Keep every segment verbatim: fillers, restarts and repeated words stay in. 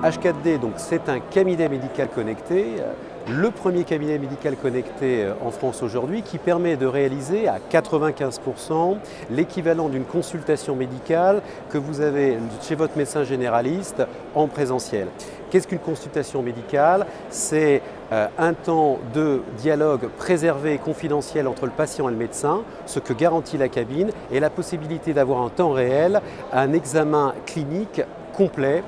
H quatre D, donc, c'est un cabinet médical connecté, le premier cabinet médical connecté en France aujourd'hui qui permet de réaliser à quatre-vingt-quinze pour cent l'équivalent d'une consultation médicale que vous avez chez votre médecin généraliste en présentiel. Qu'est-ce qu'une consultation médicale? C'est euh, un temps de dialogue préservé et confidentiel entre le patient et le médecin, ce que garantit la cabine, et la possibilité d'avoir en temps réel un examen clinique complet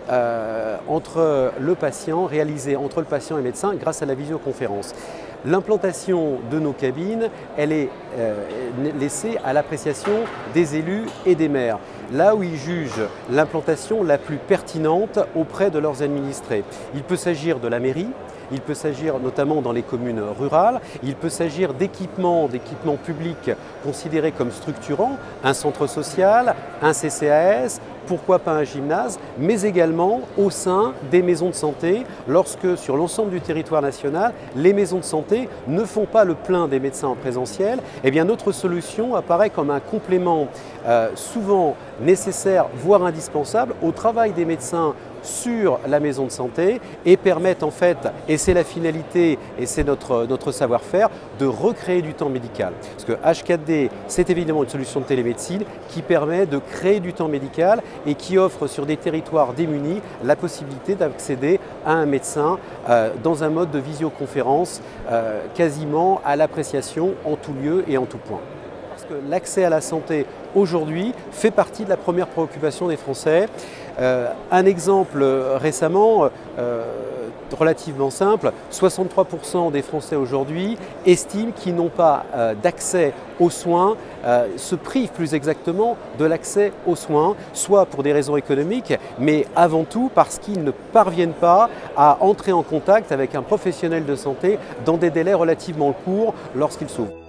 euh, entre le patient, réalisé entre le patient et le médecin grâce à la visioconférence. L'implantation de nos cabines, elle est euh, laissée à l'appréciation des élus et des maires, là où ils jugent l'implantation la plus pertinente auprès de leurs administrés. Il peut s'agir de la mairie, il peut s'agir notamment dans les communes rurales, il peut s'agir d'équipements, d'équipements publics considérés comme structurants, un centre social, un C C A S, pourquoi pas un gymnase, mais également au sein des maisons de santé, lorsque sur l'ensemble du territoire national, les maisons de santé ne font pas le plein des médecins en présentiel, eh bien notre solution apparaît comme un complément euh, souvent nécessaire, voire indispensable, au travail des médecins sur la maison de santé et permettent en fait, et c'est la finalité et c'est notre, notre savoir-faire, de recréer du temps médical. Parce que H quatre D, c'est évidemment une solution de télémédecine qui permet de créer du temps médical et qui offre sur des territoires démunis la possibilité d'accéder à un médecin euh, dans un mode de visioconférence euh, quasiment à l'appréciation en tout lieu et en tout point. Parce que l'accès à la santé aujourd'hui fait partie de la première préoccupation des Français. Euh, un exemple euh, récemment, euh, relativement simple, soixante-trois pour cent des Français aujourd'hui estiment qu'ils n'ont pas euh, d'accès aux soins, euh, se privent plus exactement de l'accès aux soins, soit pour des raisons économiques, mais avant tout parce qu'ils ne parviennent pas à entrer en contact avec un professionnel de santé dans des délais relativement courts lorsqu'ils s'ouvrent.